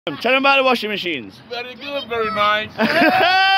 Tell them about the washing machines. Very good, very nice.